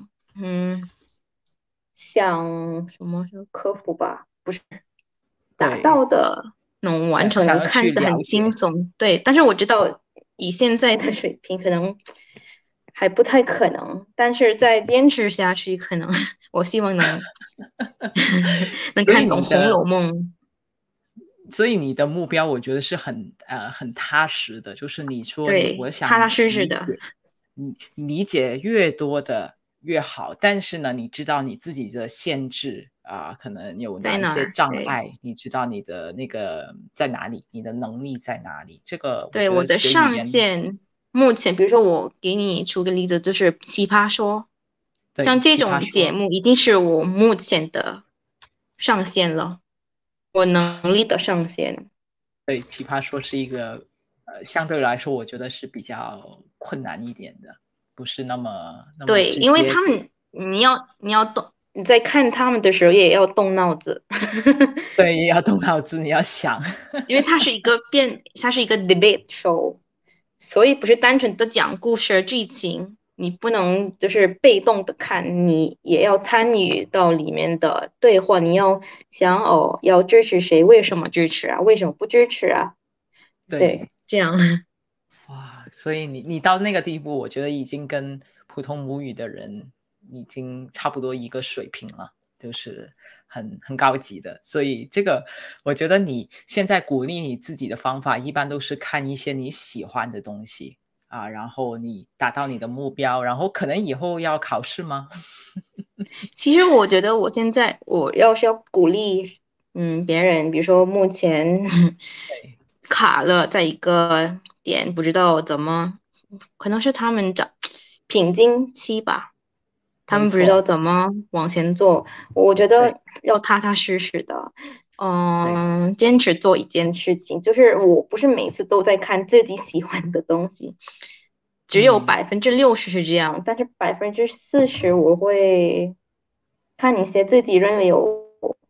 想什么克服吧，不是。达对， 到的能完成，能想要去看得很了解。 轻松。对，但是我知道以现在的水平，可能还不太可能，但是再坚持下去，可能我希望能能所以看懂《红你的楼梦》。 所以你的目标我觉得是很踏实的，就是你说我对，踏想踏实实的。 理解，理解越多的越好，但是呢，你知道你自己的限制可能有哪一些在哪儿？对障碍，你知道你的那个在哪里，你的能力在哪里，这个我对， 觉得我的上学语言限目前，比如说我给你出个例子，就是奇葩说， 对像这种节奇葩说， 目已经是我目前的上限了，我能力的上限。 对奇葩说是一个相对来说我觉得是比较困难一点的，不是那么对，因为直接。 他们你要动，你在看他们的时候也要动脑子， 对，也要动脑子，你要想。 因为它是一个 debate show，所以不是单纯的讲故事剧情，你不能就是被动的看，你也要参与到里面的对话，你要想要支持谁，为什么支持啊，为什么不支持啊？ 对， 对，这样， 哇，所以你到那个地步，我觉得已经跟普通母语的人已经差不多一个水平了，就是很高级的。所以这个我觉得你现在鼓励你自己的方法一般都是看一些你喜欢的东西啊，然后你达到你的目标，然后可能以后要考试吗？ 其实我觉得我现在我要是要鼓励别人，比如说目前对， 卡了在一个点，不知道怎么，可能是他们找瓶颈期吧，他们不知道没错， 怎么往前做。我觉对得要踏踏实实的， 对， 坚持做一件事情。就是我不是每次都在看自己喜欢的东西，只有嗯， 60%是这样，但是40%我会看一些自己认为有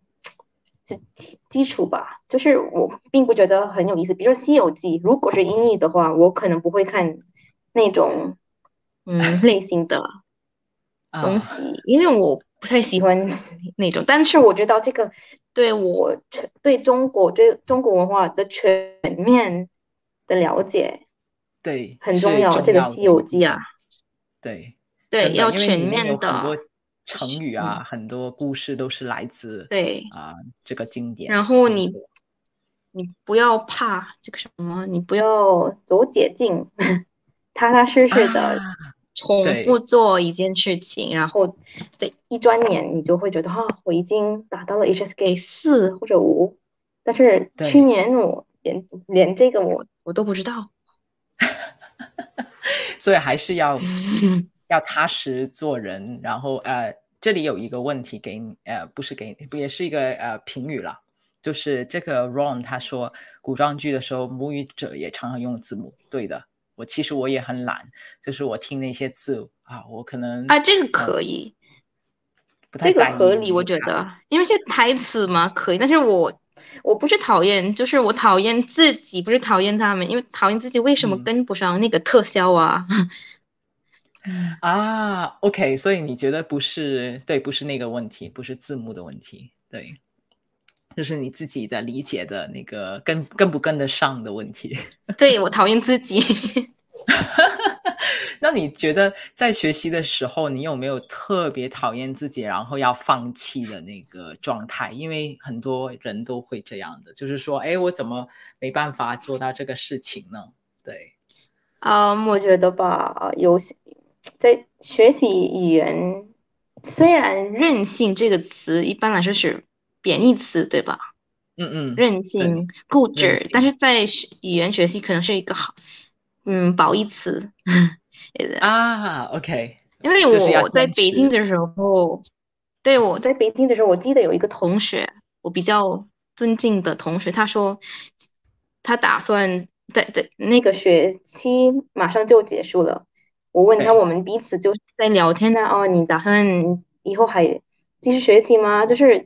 基础吧。就是我并不觉得很有意思，比如说《西游记》，如果是英语的话，我可能不会看那种类型的东啊， 西，因为我不太喜欢那种。但是我知道这个对我对中国文化的全面的了解对， 很重要。 是重这个要的一 《西游记》啊， 部分。对， 对， 真的， 要全因为里面有面的， 很多成语啊，很多故事都是来自对。 这个经典， 然后你没错你不要怕这个什么，你不要走捷径，踏踏实实的啊， 重复对做一件事情，然后这一转眼你就会觉得哈、我已经达到了 HSK 4或者5，但是去对， 年我连这个我都不知道。 所以还是要踏实做人。然后这里有一个问题给你，不是给你，也是一个评语啦，就是这个 Ron 他说古装剧的时候母语者也常常用字幕，对的。其实我也很懒，就是我听那些字啊，我可能啊，这个可以， 不太这个在意有合理，我没有差别。 觉得，因为是台词嘛，可以。但是我不是讨厌，就是我讨厌自己，不是讨厌他们，因为讨厌自己为什么嗯跟不上那个特效啊？ OK，所以你觉得不是对，不是那个问题，不是字幕的问题，对，就是你自己的理解的那个跟不跟得上的问题。 对，我讨厌自己。 那你觉得在学习的时候，你有没有特别讨厌自己，然后要放弃的那个状态？因为很多人都会这样的，就是说，哎，我怎么没办法做到这个事情呢？对， 我觉得吧，在学习语言，虽然“任性”这个词一般来说是贬义词，对吧？ 嗯嗯， 任性、 对， 固执，但任性是在语言学习可能是一个好，褒义词。 OK， 因为就是要我在坚持， 北京的时候，对，我在北京的时候，我记得有一个同学，我比较尊敬的同学，他说他打算在那个学期马上就结束了。我问他， 对， 我们彼此就是在聊天呢。哦，你打算以后还继续学习吗？就是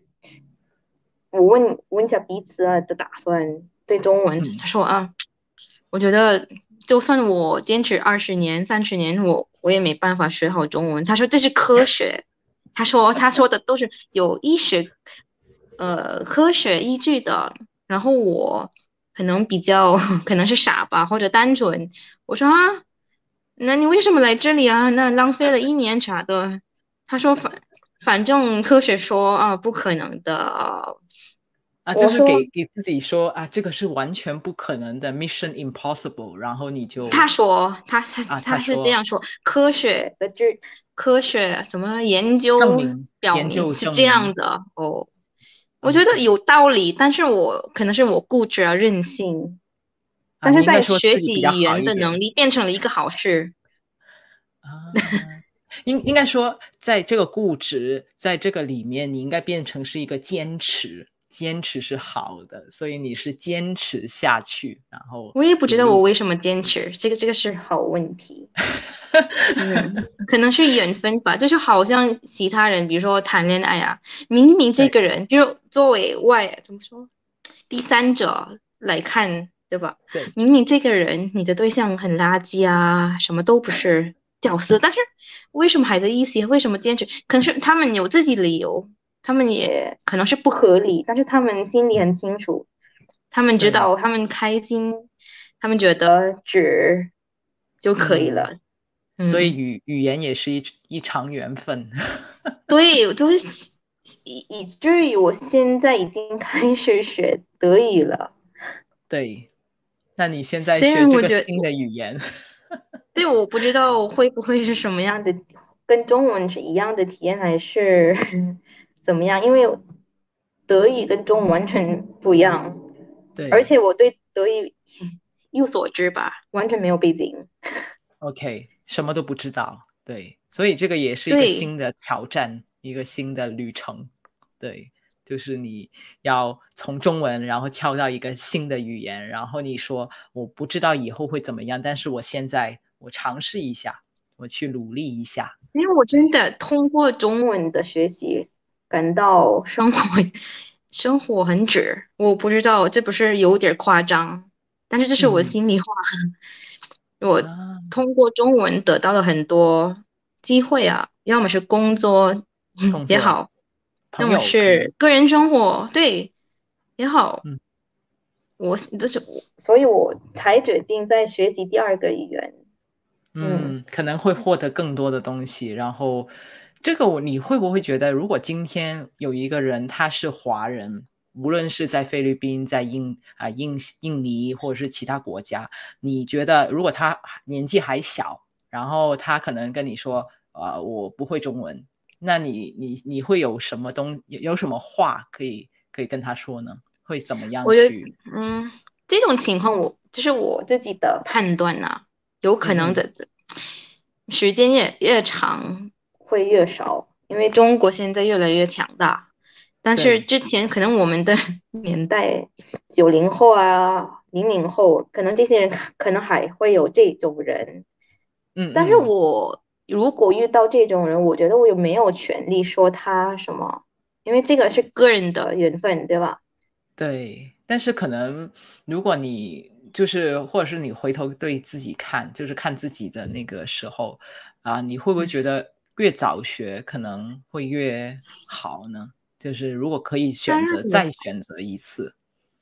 我问一下彼此的打算对中文。 嗯他说我觉得就算我坚持20年、30年，我也没办法学好中文。他说这是科学，他说的都是有科学依据的。然后我可能比较可能是傻吧，或者单纯。我说那你为什么来这里啊？那浪费了1年啥的。他说反正科学说不可能的。 就我说是给自己说这个是完全不可能的，Mission Impossible，然后你就他说他是这他说样说，科学什么研究表研究明是这证明样的哦。我觉得 ，OK， 有道理，但是我可能是我固执任性，但是你应该在学说自己比较习语言的好一点能力变成了一个好事。 啊。应该说，在这个固执，在这个里面，你应该变成是一个坚持，坚持是好的，所以你是坚持下去，然后我也不知道我努力。 为什么坚持，这个是好问题。可能是缘分吧，就是好像其他人，比如说谈恋爱啊，明明这对个人就是作为怎么说，第三者来看，对吧？ 对明明这个人你的对象很垃圾啊，什么都不是屌丝，但是为什么还在一起？为什么坚持？可能是他们有自己理由，他们也可能是不合理，但是他们心里很清楚，他们知对， 道，他们开心，他们觉得值就可以嗯， 了。 所以嗯。 语言也是一场缘分。 对，就是以至于我现在已经开始学德语了。 对，那你现在虽学这然我觉得， 个新的语言， 对，我不知道会不会是什么样的，跟中文是一样的体验，还是怎么样？因为德语跟中文完全不一样，而对且我对德语一无所知吧，完全没有背景。 ，OK，什么都不知道，对，所以这个也是一个对， 新的挑战，一个新的旅程，对，就是你要从中文，然后跳到一个新的语言，然后你说我不知道以后会怎么样，但是我现在我尝试一下，我去努力一下， 因为我真对， 的通过中文的学习，感到生活很值。我不知道这不是有点夸张，但是这是我嗯心里话。我啊， 通过中文得到了很多机会啊，要么是工作工作也好，要朋么友可能， 是个人生活，对也好， 嗯。 所以我才决定在学习第二个语言。嗯。 可能会获得更多的东西。然后这个你会不会觉得，如果今天有一个人他是华人，无论是在菲律宾、在印尼或者是其他国家，你觉得如果他年纪还小，然后他可能跟你说，我不会中文，那你会有什么有什么话可以跟他说呢？会怎么样我觉得， 去？ 嗯，这种情况就是我自己的判断呐、有可能嗯嗯， 的，时间越长会越少，因为中国现在越来越强大。但是对， 之前可能我们的年代，90后啊、00后，可能这些人可能还会有这种人。但是嗯嗯。 我如果遇到这种人，我觉得我也没有权利说他什么，因为这个是个人的缘分，对吧？ 对，但是可能如果你就是或者是你回头对自己看，就是看自己的那个时候，你会不会觉得越早学可能会越好呢？就是如果可以当然再选择一次，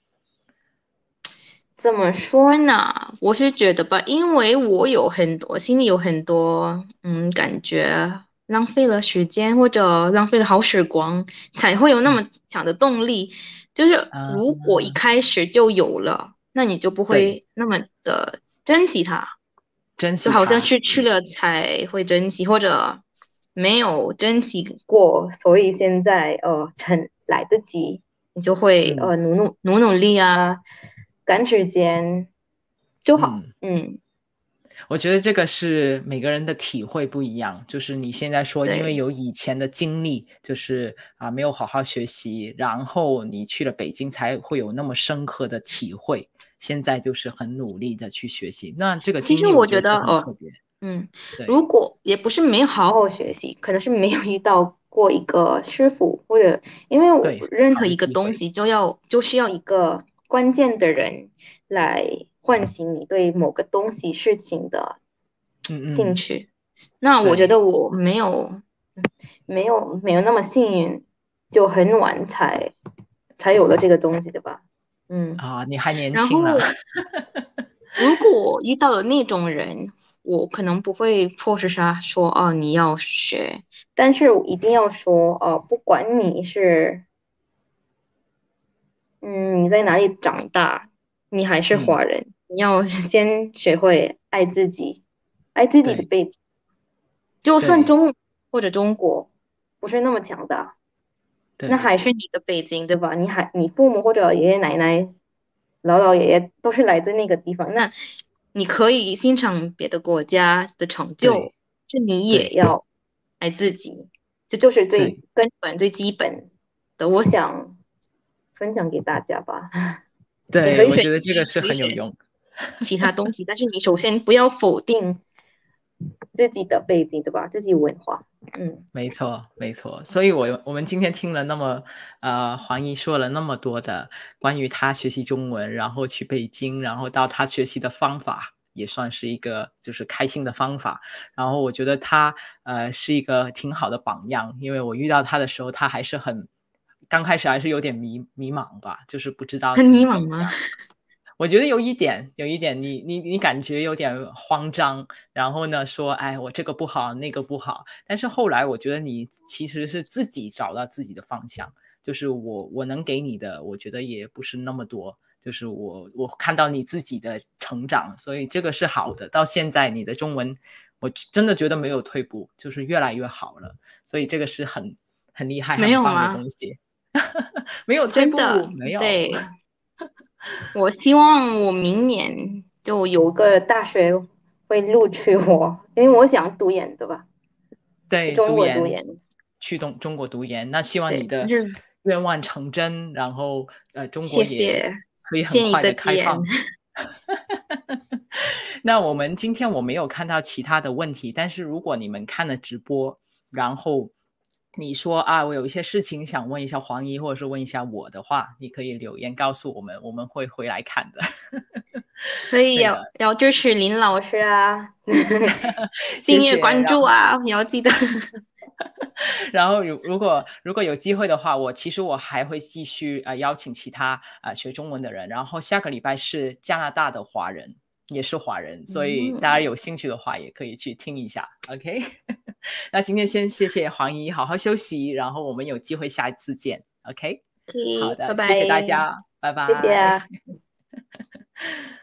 怎么说呢？我是觉得吧，因为心里有很多感觉浪费了时间或者浪费了好时光，才会有那嗯， 么强的动力。就是啊， 如果一开始就有了，那你就不对， 会那么的珍惜它， 珍就好像惜它， 是去了才会珍惜，或者没有珍惜过，所以现在趁来得及，你就会嗯努力啊，赶时间就好。 嗯。 嗯， 我觉得这个是每个人的体会不一样，就是你现在说，因为对。 有以前的经历，就是没有好好学习，然后你去了北京才会有那么深刻的体会。现在就是很努力的去学习，那这个其实经历我觉得是我觉得很特别。 嗯， 对， 如果也不是没有好好学习，可能是没有遇到过一个师傅，或者因为对，好任何一个的机会。 东西就需要一个关键的人来唤醒你对某个东西事情的嗯嗯， 兴趣。那我觉对得我没有那么幸运，就很晚才有了这个东西的吧。嗯。 你还年然轻了， 后，如果遇到了那种人，我可能不会迫使他说哦你要学，但是我一定要说不管你是你在哪里长大，你还是嗯， 华人，你要先学会爱自己，爱自己的对背景，就算对或者中国不是那么强大，那对还是你的背景，对吧？你父母或者爷爷奶奶、姥姥爷爷都是来自那个地方，那你可以欣赏别的国家的成就， 对是你也对要爱自己，这就是最对根本、最基本的。我想分享给大家吧。你可对， 以选我觉得这个一， 是可以选很有用。 其他东西，但是你首先不要否定自己的背景，对吧？自己文化，嗯。 没错，没错。所以我们今天听了那么黄怡说了那么多的关于他学习中文，然后去北京，然后到他学习的方法，也算是一个就是开心的方法。然后我觉得他是一个挺好的榜样，因为我遇到他的时候，他还是刚开始还是有点迷茫吧，就是不知道很自己迷茫吗？ 怎么样。 我觉得有一点，你感觉有点慌张，然后呢说，哎，我这个不好，那个不好。但是后来我觉得你其实是自己找到自己的方向，就是我能给你的，我觉得也不是那么多，就是我看到你自己的成长，所以这个是好的。到现在你的中文，我真的觉得没有退步，就是越来越好了，所以这个是很厉害、 没很棒的有吗？ 东西。没有退步， 真的， 没有。 对，我希望我明年就有个大学会录取我，因为我想读研，对吧？去对， 中读研， 国读研， 去中国读研，那希望你对， 的就是愿望成真，然后中国谢也谢， 可以很谢你快的的建， 开放。那今天我没有看到其他的问题，但是如果你们看了直播，然后你说啊，我有一些事情想问一下黄姨，或者是问一下我的话，你可以留言告诉我们，我们会回来看的。 可以对的， 要支持林老师啊， 谢谢。 订阅关注啊，你要记得。 然后如果有机会的话，其实我还会继续邀请其他学中文的人。然后下个礼拜是加拿大的华人，也是华人，所以大家嗯， 有兴趣的话也可以去听一下。OK，那今天先谢谢黄姨，好好休息，然后我们有机会下一次见。OK， 可以，拜好的，谢拜， 谢大家，拜谢谢拜。 啊。